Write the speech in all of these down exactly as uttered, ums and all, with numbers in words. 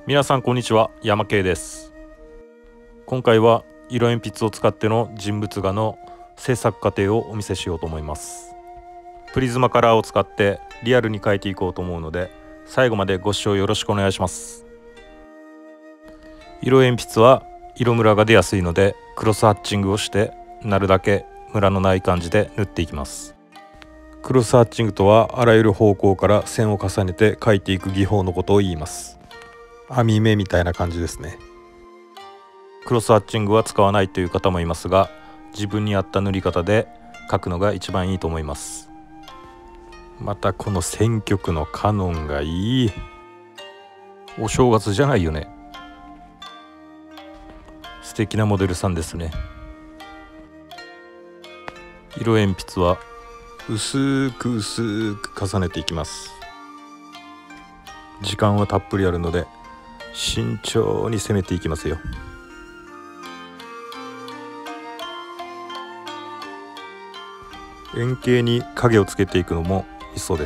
皆さんこんにちは、山系です。今回は色鉛筆を使っての人物画の制作過程をお見せしようと思います。プリズマカラーを使ってリアルに描いていこうと思うので、最後までご視聴よろしくお願いします。色鉛筆は色ムラが出やすいので、クロスハッチングをしてなるだけムラのない感じで塗っていきます。クロスハッチングとはあらゆる方向から線を重ねて描いていく技法のことを言います。網目みたいな感じですね。クロスハッチングは使わないという方もいますが、自分に合った塗り方で描くのが一番いいと思います。またこの選曲のカノンがいい。お正月じゃないよね。素敵なモデルさんですね。色鉛筆は薄く薄く重ねていきます。時間はたっぷりあるので慎重に攻めていきますよ。円形に影をつけていくのもいっそです。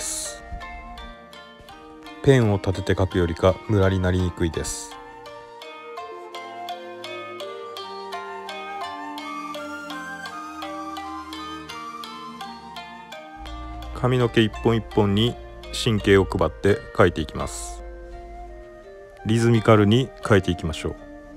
ペンを立てて描くよりかムラになりにくいです。髪の毛一本一本に神経を配って描いていきます。リズミカルに描いていきましょう。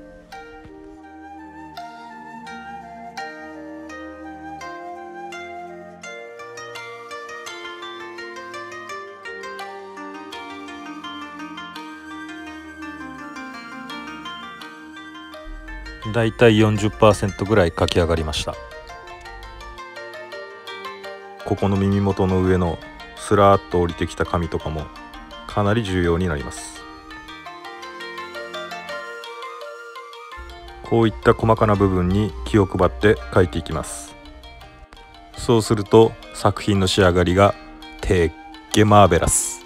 だいたい よんじゅっパーセント ぐらい描き上がりました。ここの耳元の上のスラーっと降りてきた髪とかもかなり重要になります。こういった細かな部分に気を配って描いていきます。そうすると作品の仕上がりがてっけマーベラス。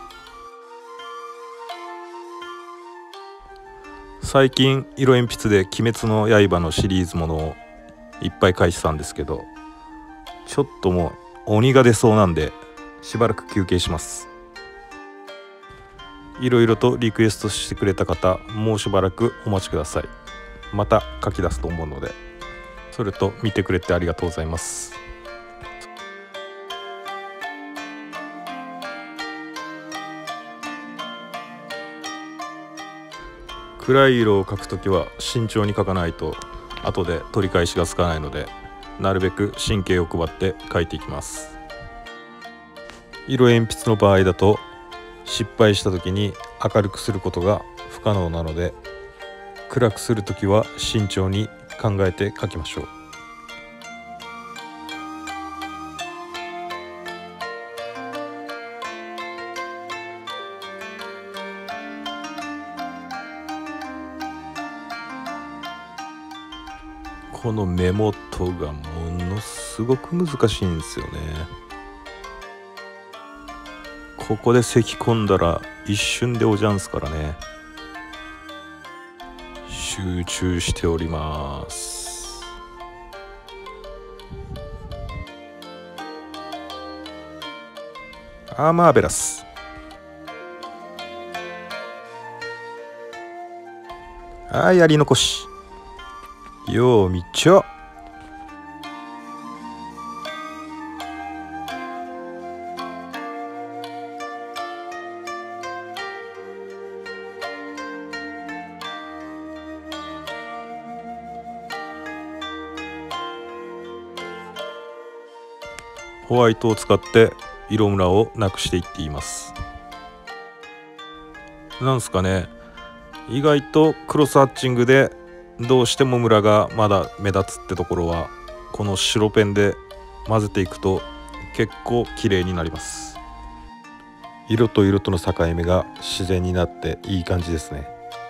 最近色鉛筆で鬼滅の刃のシリーズものをいっぱい描いてたんですけど、ちょっともう鬼が出そうなんでしばらく休憩します。いろいろとリクエストしてくれた方、もうしばらくお待ちください。また書き出すと思うので、それと見てくれてありがとうございます。暗い色を描くときは慎重に描かないと後で取り返しがつかないので、なるべく神経を配って描いていきます。色鉛筆の場合だと失敗した時に明るくすることが不可能なので、暗くするときは慎重に考えて描きましょう。この目元がものすごく難しいんですよね。ここで咳き込んだら一瞬でおじゃんすからね。集中しております。あーマーベラス。あーやり残し。ようみちょ。ホワイトを使って色ムラをなくしていっています。なんすかね、意外とクロスハッチングでどうしてもムラがまだ目立つってところは、この白ペンで混ぜていくと結構綺麗になります。色と色との境目が自然になっていい感じですね。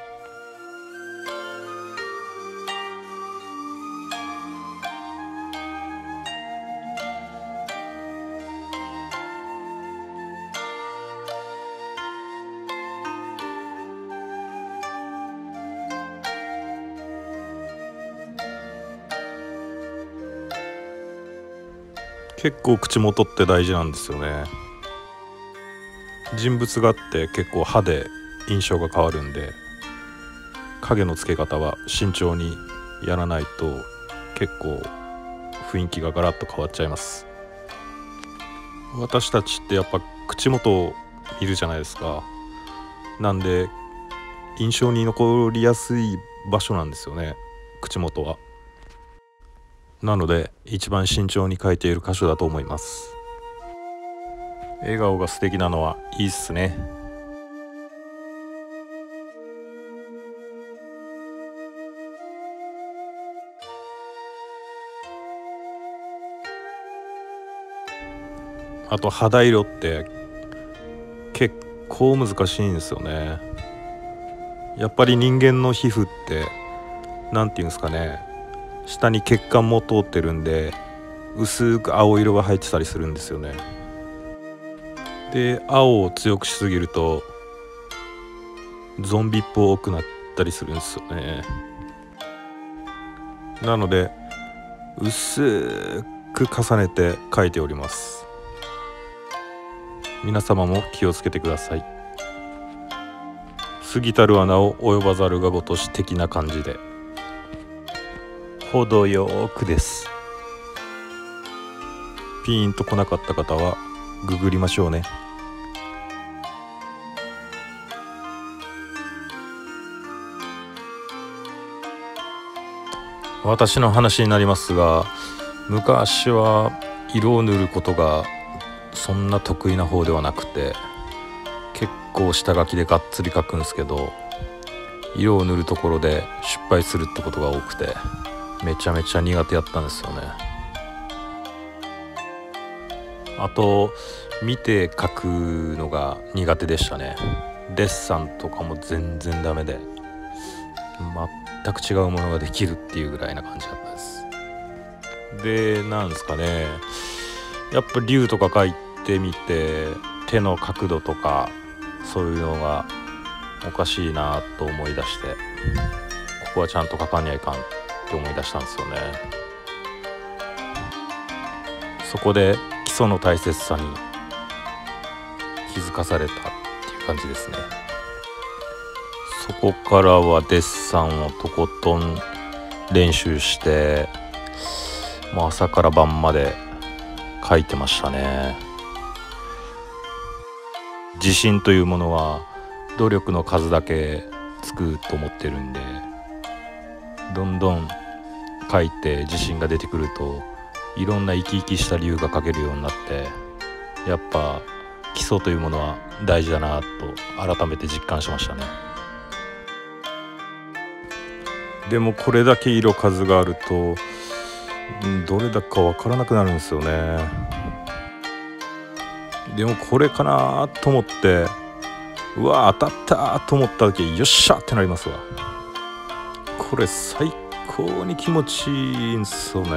結構口元って大事なんですよね。人物画って結構歯で印象が変わるんで、 影のつけ方は慎重にやらないと結構雰囲気がガラッと変わっちゃいます。私たちってやっぱ口元を見るじゃないですか。なんで印象に残りやすい場所なんですよね、口元は。なので一番慎重に描いている箇所だと思います。笑顔が素敵なのはいいっすね。あと肌色って結構難しいんですよね。やっぱり人間の皮膚ってなんていうんですかね、下に血管も通ってるんで薄く青色が入ってたりするんですよね。で青を強くしすぎるとゾンビっぽくなったりするんですよね。なので薄く重ねて描いております。皆様も気をつけてください。過ぎたる穴を及ばざるがごとし的な感じで程よくです。ピーンと来なかった方はググりましょうね。私の話になりますが、昔は色を塗ることがそんな得意な方ではなくて、結構下書きでがっつり描くんですけど、色を塗るところで失敗するってことが多くてめちゃめちゃ苦手やったんですよね。あと見て描くのが苦手でしたね。デッサンとかも全然ダメで、全く違うものができるっていうぐらいな感じだったです。でなんですかね、やっぱ竜とか描いてみて手の角度とかそういうのがおかしいなと思い出して、ここはちゃんと描かにゃいかんって思い出したんですよね。そこで基礎の大切さに気づかされたっていう感じですね。そこからはデッサンをとことん練習して、もう朝から晩まで描いてましたね。自信というものは努力の数だけつくと思ってるんで、どんどん描いて自信が出てくるといろんな生き生きした竜が描けるようになって、やっぱ基礎というものは大事だなと改めて実感しましたね。でもこれだけ色数があるとどれだかわからなくなるんですよね。でもこれかなと思って、うわ当たったと思った時よっしゃってなりますわ。これ最高に気持ちいいんすよね。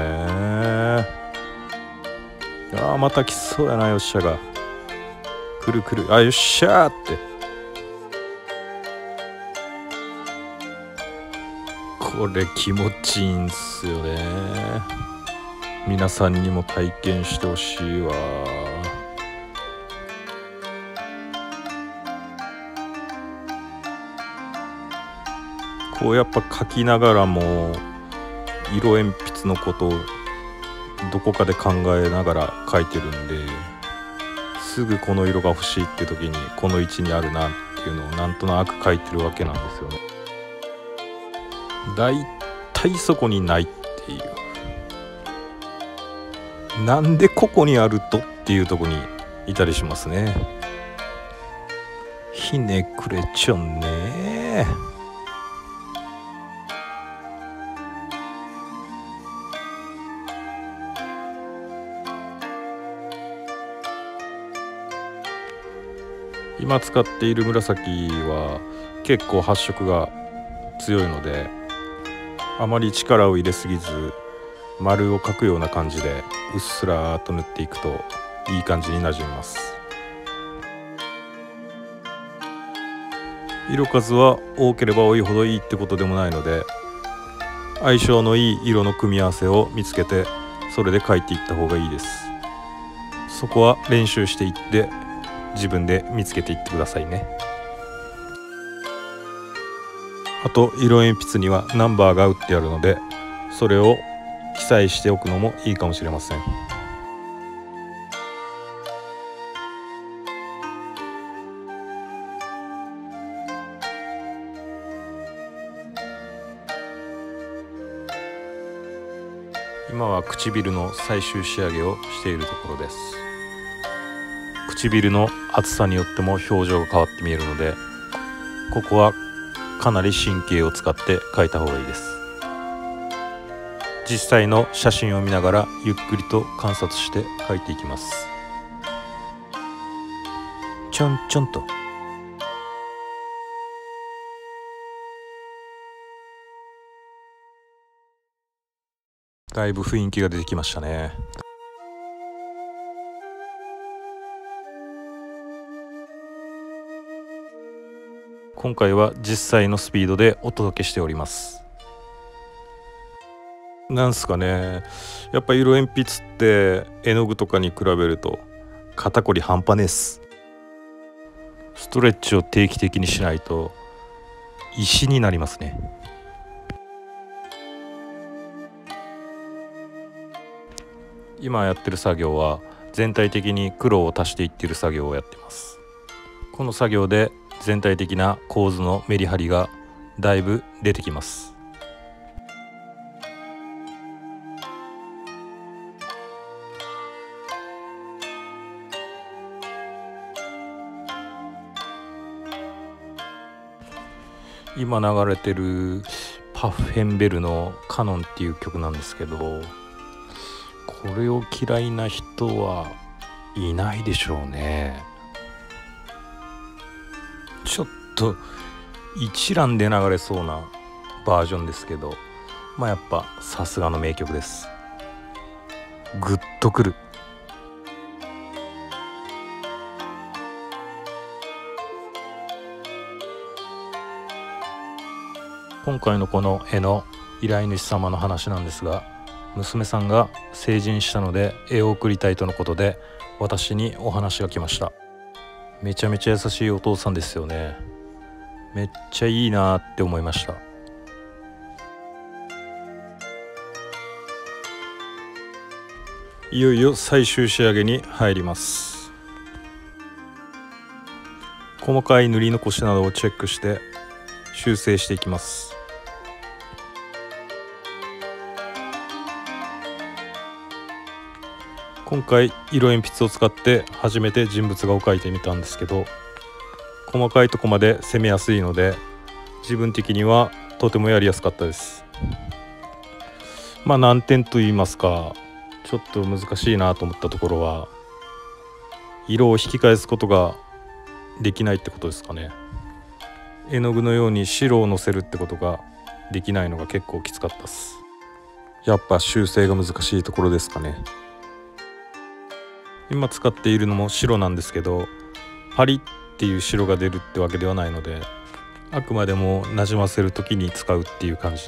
あーまた来そうやな、よっしゃがくるくる、あよっしゃーって、これ気持ちいいんすよね。皆さんにも体験してほしいわ。こうやっぱ描きながらも色鉛筆のことをどこかで考えながら描いてるんで、すぐこの色が欲しいって時にこの位置にあるなっていうのをなんとなく描いてるわけなんですよね。だいたいそこにないっていう、なんでここにあるとっていうとこにいたりしますね。ひねくれちょんね。今使っている紫は結構発色が強いので、あまり力を入れすぎず丸を描くような感じでうっすらーっと塗っていくといい感じになじみます。色数は多ければ多いほどいいってことでもないので、相性のいい色の組み合わせを見つけてそれで描いていった方がいいです。そこは練習していって自分で見つけていってくださいね。 あと色鉛筆にはナンバーが打ってあるので、それを記載しておくのもいいかもしれません。今は唇の最終仕上げをしているところです。唇の厚さによっても表情が変わって見えるので、ここはかなり神経を使って描いた方がいいです。実際の写真を見ながらゆっくりと観察して描いていきます。ちょんちょんと。だいぶ雰囲気が出てきましたね。今回は実際のスピードでお届けしております。なんすかね、やっぱ色鉛筆って絵の具とかに比べると肩こり半端ねえっす。ストレッチを定期的にしないと石になりますね。今やってる作業は全体的に黒を足していっている作業をやってます。この作業で全体的な構図のメリハリがだいぶ出てきます。今流れてるパフェンベルのカノンっていう曲なんですけど、これを嫌いな人はいないでしょうね。ちょっと一覧で流れそうなバージョンですけど、まあやっぱさすがの名曲です。グッとくる。今回のこの絵の依頼主様の話なんですが、娘さんが成人したので絵を送りたいとのことで私にお話が来ました。めちゃめちゃ優しいお父さんですよね。めっちゃいいなって思いました。いよいよ最終仕上げに入ります。細かい塗り残しなどをチェックして修正していきます。今回色鉛筆を使って初めて人物画を描いてみたんですけど、細かいとこまで攻めやすいので自分的にはとてもやりやすかったです。まあ難点と言いますか、ちょっと難しいなと思ったところは、色を引き返すことができないってことですかね。絵の具のように白をのせるってことができないのが結構きつかったです。やっぱ修正が難しいところですかね。今使っているのも白なんですけど、パリっていう白が出るってわけではないので、あくまでもなじませる時に使うっていう感じです。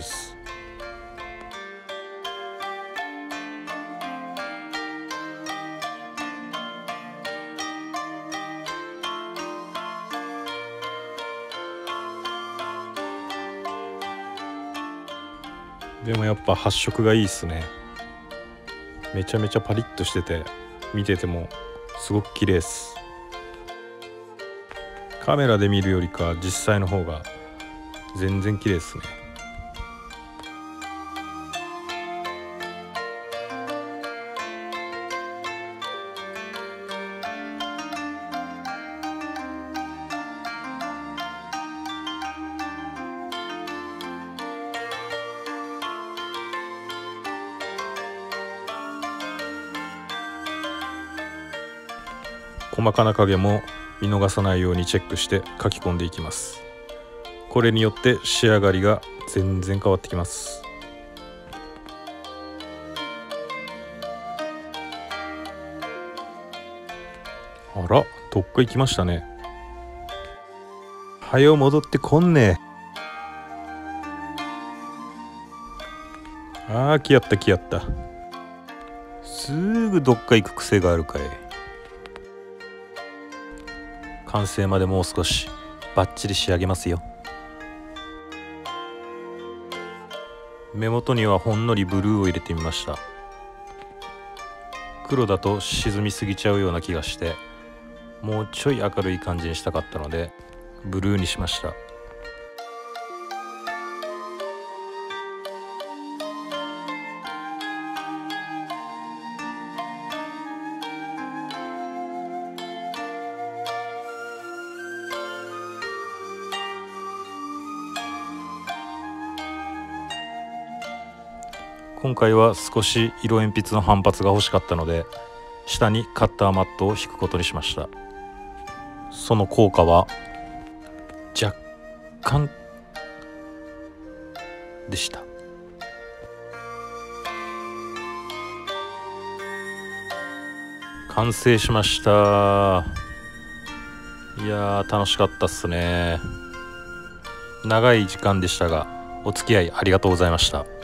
でもやっぱ発色がいいっすね。めちゃめちゃパリッとしてて、見ててもすごく綺麗です。カメラで見るよりか実際の方が全然綺麗ですね。細かな影も見逃さないようにチェックして書き込んでいきます。これによって仕上がりが全然変わってきます。あら、どっか行きましたね。はよ戻ってこんねえ。ああ、来やった来やった。すぐどっか行く癖があるかい。完成までもう少しバッチリ仕上げますよ。 目元にはほんのりブルーを入れてみました。黒だと沈みすぎちゃうような気がして、もうちょい明るい感じにしたかったのでブルーにしました。今回は少し色鉛筆の反発が欲しかったので、下にカッターマットを引くことにしました。その効果は若干でした。完成しました。いやー、楽しかったっすね。長い時間でしたがお付き合いありがとうございました。